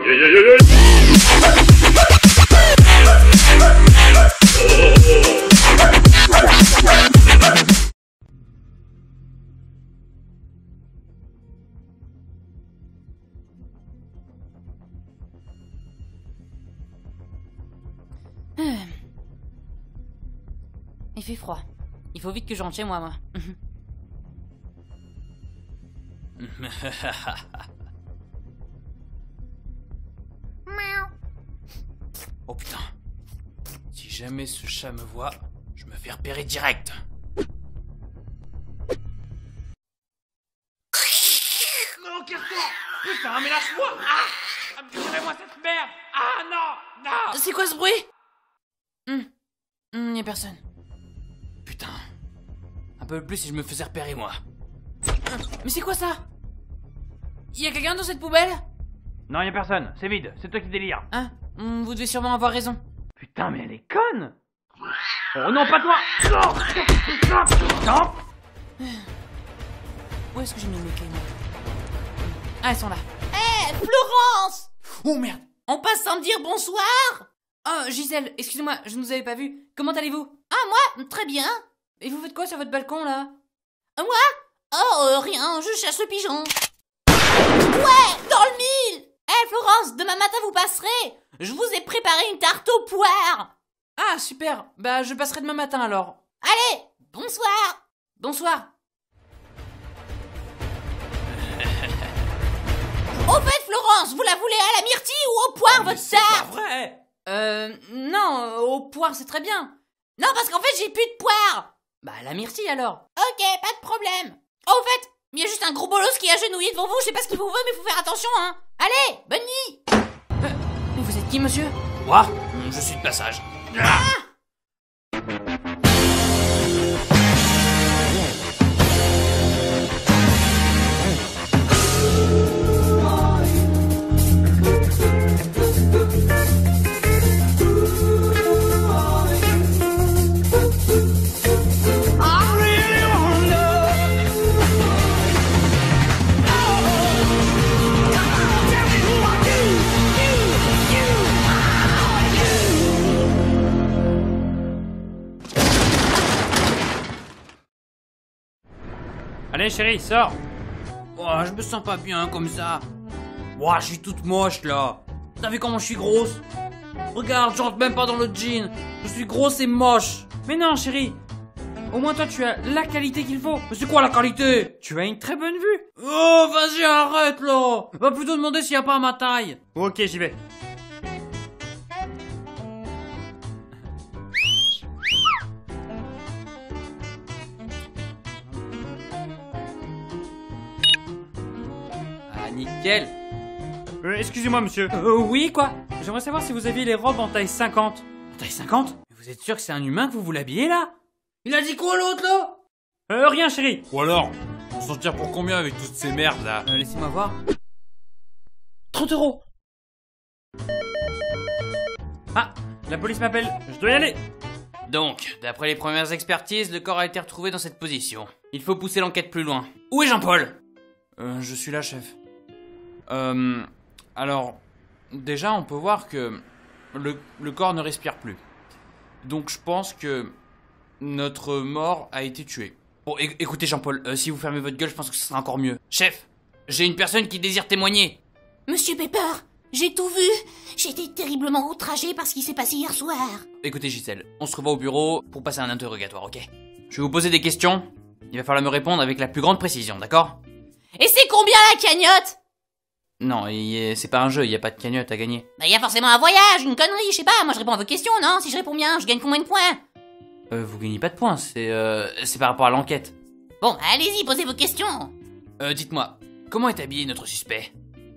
Il fait froid. Il faut vite que je rentre chez moi. Oh putain. Si jamais ce chat me voit, je me fais repérer direct. Non, Castor! Putain, mais lâche-moi! Ah! Tirez-moi cette merde! Ah non! Non! C'est quoi ce bruit? Y'a personne. Putain. Un peu plus si je me faisais repérer, moi. Mais c'est quoi ça? Y'a quelqu'un dans cette poubelle? Non, y'a personne. C'est vide. C'est toi qui délire. Hein? Vous devez sûrement avoir raison. Putain, mais elle est conne! Oh non, pas toi! Non! Non! Où est-ce que j'ai mis mes clés, moi? Ah, elles sont là. Hé, Florence! Oh merde! On passe sans me dire bonsoir? Oh, Gisèle, excusez-moi, je ne vous avais pas vu. Comment allez-vous? Ah, moi, très bien. Et vous faites quoi sur votre balcon, là? Moi? Oh, rien, je cherche le pigeon. Ouais, dans le mille! Hé, Florence, demain matin vous passerez. Je vous ai préparé une tarte aux poires. Ah, super. Bah, je passerai demain matin, alors. Allez, bonsoir. Bonsoir. Au fait, Florence, vous la voulez à la myrtille ou aux poires, votre tarte? Pas vrai! Non, au poire, c'est très bien. Non, parce qu'en fait, j'ai plus de poires. Bah, la myrtille, alors. Ok, pas de problème. Au fait, il y a juste un gros bolos qui est agenouillé devant vous, je sais pas ce qu'il vous veut, mais faut faire attention, hein. Allez, bonne nuit. Mais vous êtes qui, monsieur? Moi? Je suis de passage. Allez chérie, sors. Oh, je me sens pas bien comme ça. Oh, je suis toute moche là. T'as vu comment je suis grosse? Regarde, je rentre même pas dans le jean. Je suis grosse et moche. Mais non chérie, au moins toi tu as la qualité qu'il faut. Mais c'est quoi la qualité? Tu as une très bonne vue. Oh, vas-y, arrête là. Va plutôt demander s'il y a pas à ma taille. Ok, j'y vais. Ah, nickel. Excusez-moi, monsieur. Oui, quoi? J'aimerais savoir si vous aviez les robes en taille 50. En taille 50? Vous êtes sûr que c'est un humain que vous l'habillez, là? Il a dit quoi, l'autre, là? Rien, chérie. Ou alors, on s'en tire pour combien avec toutes ces merdes, là? Laissez-moi voir. 30 €. Ah, la police m'appelle. Je dois y aller. Donc, d'après les premières expertises, le corps a été retrouvé dans cette position. Il faut pousser l'enquête plus loin. Où est Jean-Paul? Je suis là, chef. Alors, déjà, on peut voir que le corps ne respire plus. Donc, je pense que notre mort a été tué. Bon, écoutez, Jean-Paul, si vous fermez votre gueule, je pense que ce sera encore mieux. Chef, j'ai une personne qui désire témoigner. Monsieur Pepper, j'ai tout vu. J'ai été terriblement outragée par ce qui s'est passé hier soir. Écoutez, Gisèle, on se revoit au bureau pour passer un interrogatoire, ok? Je vais vous poser des questions. Il va falloir me répondre avec la plus grande précision, d'accord? Et c'est combien la cagnotte? Non, c'est pas un jeu, il y a pas de cagnotte à gagner. Bah y a forcément un voyage, une connerie, je sais pas, moi je réponds à vos questions, non? Si je réponds bien, je gagne combien de points? Vous gagnez pas de points, c'est par rapport à l'enquête. Bon, allez-y, posez vos questions. Dites-moi, comment est habillé notre suspect?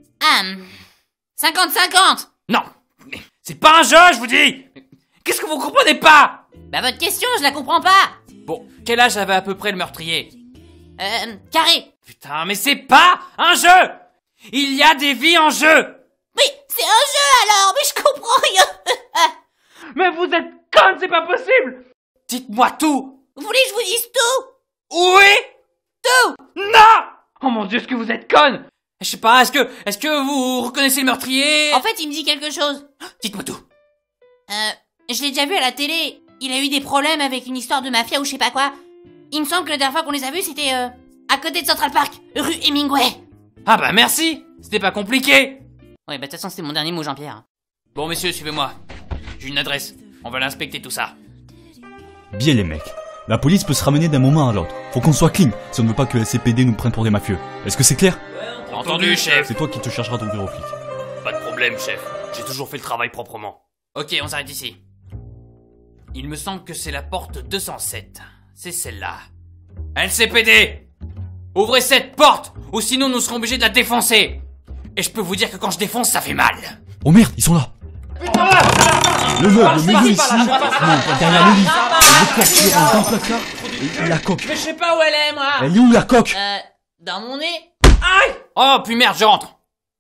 50-50. Non, mais c'est pas un jeu, je vous dis. Qu'est-ce que vous comprenez pas? Bah votre question, je la comprends pas. Bon, quel âge avait à peu près le meurtrier? Carré. Putain, mais c'est pas un jeu. Il y a des vies en jeu. Oui, c'est un jeu alors, mais je comprends rien. Mais vous êtes conne, c'est pas possible. Dites-moi tout. Vous voulez que je vous dise tout? Oui. Tout. Non. Oh mon Dieu, est-ce que vous êtes conne? Je sais pas, est-ce que vous reconnaissez le meurtrier? En fait, il me dit quelque chose. Dites-moi tout. Je l'ai déjà vu à la télé. Il a eu des problèmes avec une histoire de mafia ou je sais pas quoi. Il me semble que la dernière fois qu'on les a vus, c'était à côté de Central Park, rue Hemingway. Ah bah merci, c'était pas compliqué. Ouais, bah de toute façon, c'était mon dernier mot, Jean-Pierre. Bon messieurs, suivez-moi. J'ai une adresse, on va l'inspecter tout ça. Bien les mecs, la police peut se ramener d'un moment à l'autre. Faut qu'on soit clean si on ne veut pas que le SCPD nous prenne pour des mafieux. Est-ce que c'est clair? Entendu, chef. C'est toi qui te chargeras d'ouvrir aux flics. Pas de problème, chef. J'ai toujours fait le travail proprement. Ok, on s'arrête ici. Il me semble que c'est la porte 207. C'est celle-là. LCPD! Ouvrez cette porte, ou sinon nous serons obligés de la défoncer. Et je peux vous dire que quand je défonce, ça fait mal. Oh merde, ils sont là. Le meuble, le milieu ici, non, derrière le lit. Le corps dans un placard, et la coque. Mais je sais pas où elle est, moi. Elle est où la coque? Dans mon nez. Aïe! Oh, puis merde, je rentre.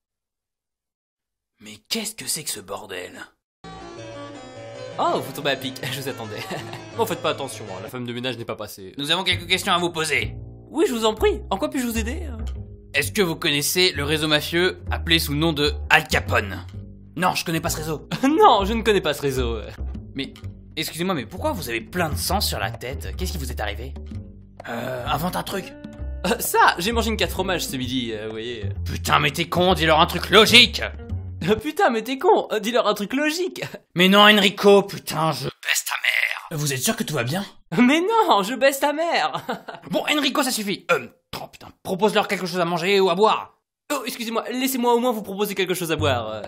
Mais qu'est-ce que c'est que ce bordel? Oh, vous tombez à pic, je vous attendais. Bon, faites pas attention, hein, la femme de ménage n'est pas passée. Nous avons quelques questions à vous poser. Oui, je vous en prie, en quoi puis-je vous aider? Est-ce que vous connaissez le réseau mafieux appelé sous le nom de Al Capone? Non, je connais pas ce réseau. Non, je ne connais pas ce réseau. Mais, excusez-moi, mais pourquoi vous avez plein de sang sur la tête? Qu'est-ce qui vous est arrivé? Invente un truc. Ça, j'ai mangé une 4 fromages ce midi, vous voyez. Putain, mais t'es con, dis-leur un truc logique. Putain, mais t'es con, dis-leur un truc logique. Mais non, Enrico, putain, je baisse ta mère. Vous êtes sûr que tout va bien? Mais non, je baisse ta mère. Bon, Enrico, ça suffit. Oh putain, propose-leur quelque chose à manger ou à boire. Oh, excusez-moi, laissez-moi au moins vous proposer quelque chose à boire.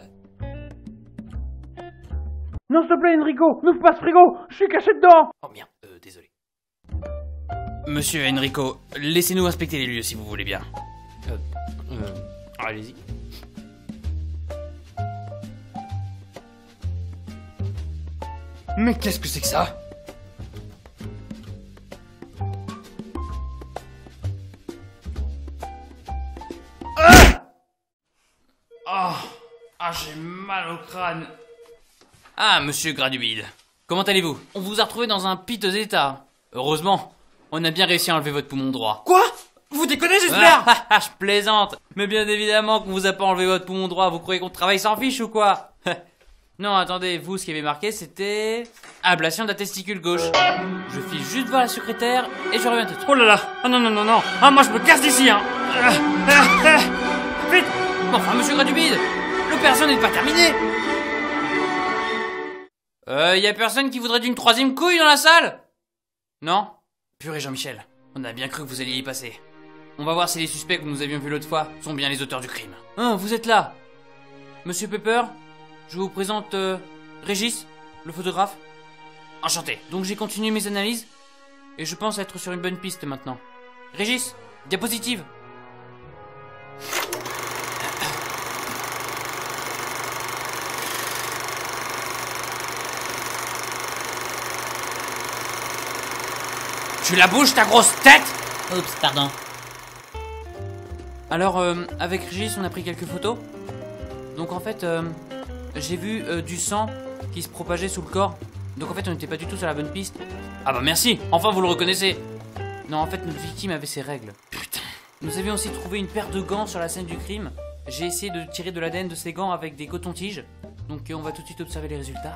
Non, s'il te plaît, Enrico, n'ouvre pas ce frigo, je suis caché dedans. Oh merde, désolé. Monsieur Enrico, laissez-nous inspecter les lieux si vous voulez bien. Allez-y. Mais qu'est-ce que c'est que ça? J'ai mal au crâne. Ah, monsieur Gradubile, comment allez-vous? On vous a retrouvé dans un piteux état. Heureusement, on a bien réussi à enlever votre poumon droit. Quoi? Vous déconnez, j'espère? Je plaisante. Mais bien évidemment qu'on vous a pas enlevé votre poumon droit. Vous croyez qu'on travaille sans fiche ou quoi? Non, attendez, vous, ce qui avait marqué, c'était... ablation de la testicule gauche. Je file juste voir la secrétaire et je reviens tout de suite. Oh là là. Ah non, non, non, non. Ah, moi, je me casse d'ici, hein. Vite. Enfin, monsieur Gradubide, l'opération n'est pas terminée. Y a personne qui voudrait d'une troisième couille dans la salle? Non? Purée, Jean-Michel, on a bien cru que vous alliez y passer. On va voir si les suspects que nous avions vus l'autre fois sont bien les auteurs du crime. Hein, vous êtes là? Monsieur Pepper, je vous présente Régis, le photographe. Enchanté. Donc j'ai continué mes analyses et je pense être sur une bonne piste maintenant. Régis, diapositive. Tu la bouges ta grosse tête? Oups, pardon. Alors, avec Régis, on a pris quelques photos. Donc en fait, j'ai vu du sang qui se propageait sous le corps. Donc en fait, on n'était pas du tout sur la bonne piste. Ah bah merci, enfin vous le reconnaissez. Non, en fait, notre victime avait ses règles. Putain. Nous avions aussi trouvé une paire de gants sur la scène du crime. J'ai essayé de tirer de l'ADN de ces gants avec des cotons-tiges. Donc on va tout de suite observer les résultats.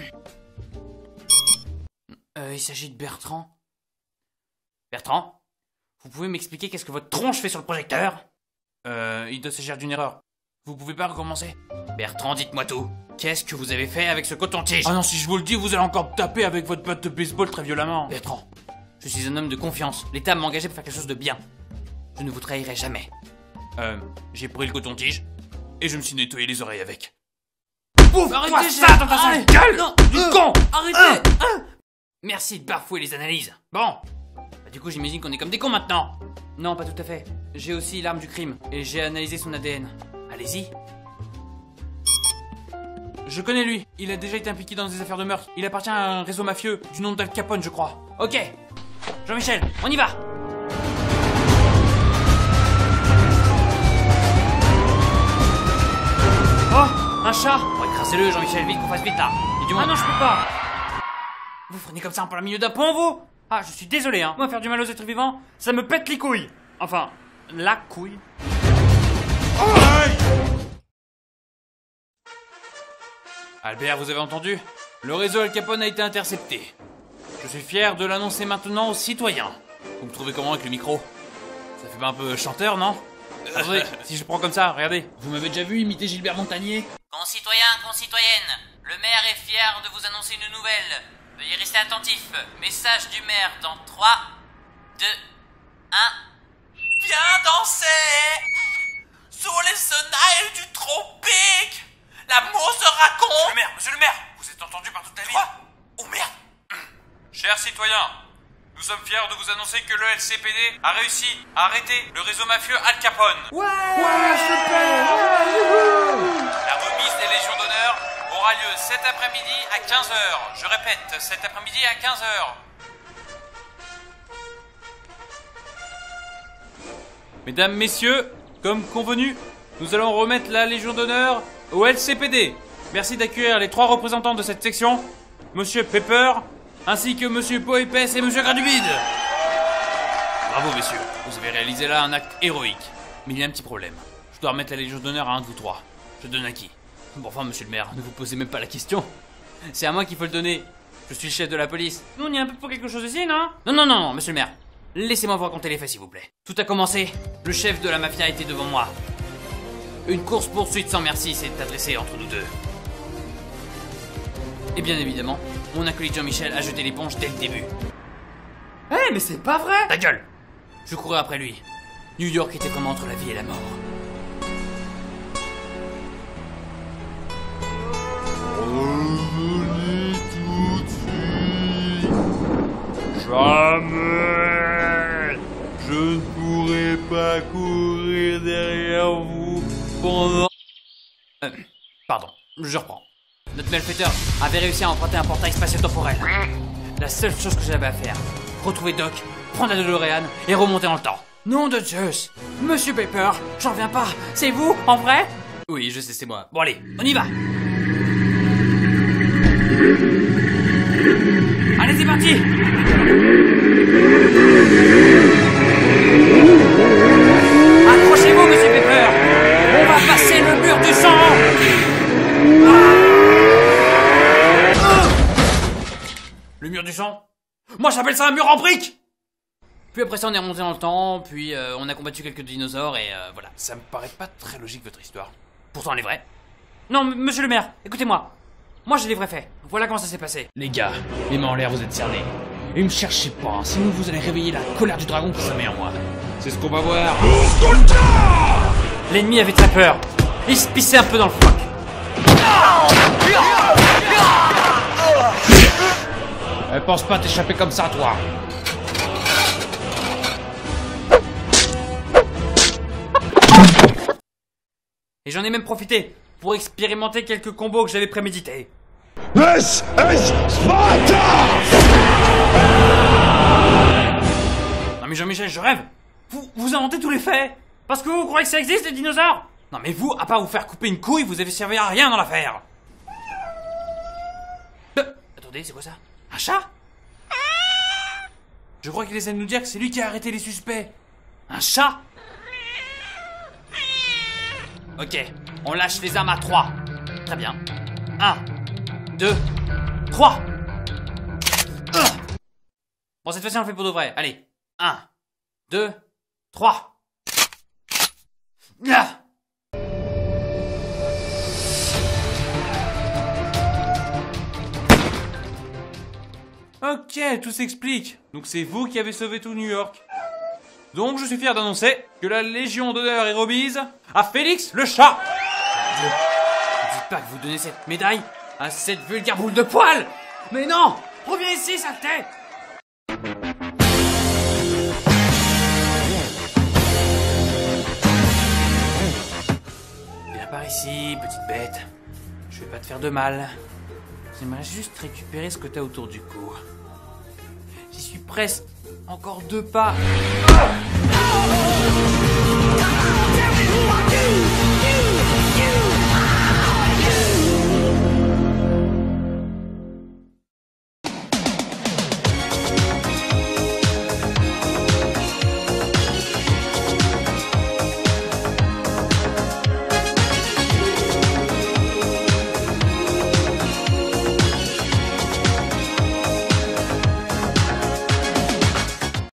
Il s'agit de Bertrand. Bertrand, vous pouvez m'expliquer qu'est-ce que votre tronche fait sur le projecteur? Il doit s'agir d'une erreur. Vous pouvez pas recommencer? Bertrand, dites-moi tout. Qu'est-ce que vous avez fait avec ce coton-tige? Ah non, si je vous le dis, vous allez encore me taper avec votre batte de baseball très violemment. Bertrand, je suis un homme de confiance. L'État m'a engagé pour faire quelque chose de bien. Je ne vous trahirai jamais. J'ai pris le coton-tige et je me suis nettoyé les oreilles avec. Pouf, Arrêtez ça dans ta sale gueule! Non, du con! Arrêtez! Merci de bafouer les analyses. Bon. Du coup, j'imagine qu'on est comme des cons maintenant. Non, pas tout à fait. J'ai aussi l'arme du crime et j'ai analysé son ADN. Allez-y. Je connais lui. Il a déjà été impliqué dans des affaires de meurtre. Il appartient à un réseau mafieux du nom d'Al Capone, je crois. Ok. Jean-Michel, on y va. Oh, un chat. Bon, écrasez-le, Jean-Michel, vite, qu'on fasse vite là. Il y a du monde. Ah non, je peux pas. Vous freinez comme ça en plein milieu d'un pont, vous? Ah, je suis désolé, hein. Moi, faire du mal aux êtres vivants, ça me pète les couilles. Enfin, la couille. Oh! Albert, vous avez entendu? Le réseau Al Capone a été intercepté. Je suis fier de l'annoncer maintenant aux citoyens. Vous me trouvez comment avec le micro? Ça fait pas un peu chanteur, non? Attendez, si je prends comme ça, regardez. Vous m'avez déjà vu imiter Gilbert Montagnier? Concitoyens, concitoyennes, le maire est fier de vous annoncer une nouvelle. Veuillez rester attentifs. Message du maire dans 3, 2, 1. Viens danser sous les sonnailles du tropique. L'amour se raconte. Monsieur le maire, vous êtes entendu par toute la ville. Quoi? Oh merde. Chers citoyens, nous sommes fiers de vous annoncer que le LCPD a réussi à arrêter le réseau mafieux Al Capone. Ouais, super. La remise des Légions d'honneur aura lieu cet après-midi à 15h. Je répète, cet après-midi à 15h. Mesdames, messieurs, comme convenu, nous allons remettre la Légion d'honneur au LCPD. Merci d'accueillir les 3 représentants de cette section, Monsieur Pepper, ainsi que Monsieur Peau Épaisse et Monsieur Gradubide. Bravo, messieurs, vous avez réalisé là un acte héroïque. Mais il y a un petit problème. Je dois remettre la Légion d'honneur à un de vous 3. Je donne à qui? Bon, enfin, monsieur le maire, ne vous posez même pas la question. C'est à moi qu'il faut le donner. Je suis le chef de la police. Nous, on y est un peu pour quelque chose ici, non? Non, monsieur le maire. Laissez-moi vous raconter les faits, s'il vous plaît. Tout a commencé. Le chef de la mafia était devant moi. Une course-poursuite sans merci s'est adressée entre nous deux. Et bien évidemment, mon acolyte Jean-Michel a jeté l'éponge dès le début. Mais c'est pas vrai! Ta gueule! Je courais après lui. New York était vraiment entre la vie et la mort. Revenez tout de suite. Jamais. Je ne pourrai pas courir derrière vous pendant... Pardon, je reprends. Notre malfaiteur avait réussi à emprunter un portail spatio-temporel. La seule chose que j'avais à faire, retrouver Doc, prendre la DeLorean et remonter dans le temps. Nom de Zeus! Monsieur Pepper, j'en reviens pas! C'est vous, en vrai? Oui, je sais, c'est moi. Bon allez, on y va. Allez, c'est parti. Accrochez-vous, monsieur Pepper. On va passer le mur du sang. Le mur du sang? Moi j'appelle ça un mur en briques. Puis après ça on est remonté dans le temps, puis on a combattu quelques dinosaures et voilà. Ça me paraît pas très logique votre histoire. Pourtant elle est vraie. Non, monsieur le maire, écoutez-moi. Moi j'ai les vrais faits. Voilà comment ça s'est passé. Les gars, les mains en l'air, vous êtes cernés. Et me cherchez pas, sinon vous allez réveiller la colère du dragon qui sommeille en moi. C'est ce qu'on va voir. L'ennemi avait très peur. Il se pissait un peu dans le froc. Pense pas t'échapper comme ça, toi. Et j'en ai même profité pour expérimenter quelques combos que j'avais prémédités. This is Sparta! Non mais Jean-Michel, je rêve. Vous inventez tous les faits. Parce que vous croyez que ça existe, les dinosaures? Non mais vous, à part vous faire couper une couille, vous avez servi à rien dans l'affaire. Attendez, c'est quoi ça? Un chat? Je crois qu'il essaie de nous dire que c'est lui qui a arrêté les suspects. Un chat? Ok, on lâche les armes à 3. Très bien. 1, 2, 3. Bon, cette fois-ci on le fait pour de vrai. Allez, 1, 2, 3. Ok, tout s'explique. Donc c'est vous qui avez sauvé tout New York. Donc je suis fier d'annoncer que la Légion d'honneur est remise à Félix le chat. Ne dites pas que vous donnez cette médaille à cette vulgaire boule de poil. Mais non, reviens ici, saleté. Viens par ici, petite bête. Je vais pas te faire de mal. J'aimerais juste récupérer ce que t'as autour du cou. J'y suis presque. Encore 2 pas.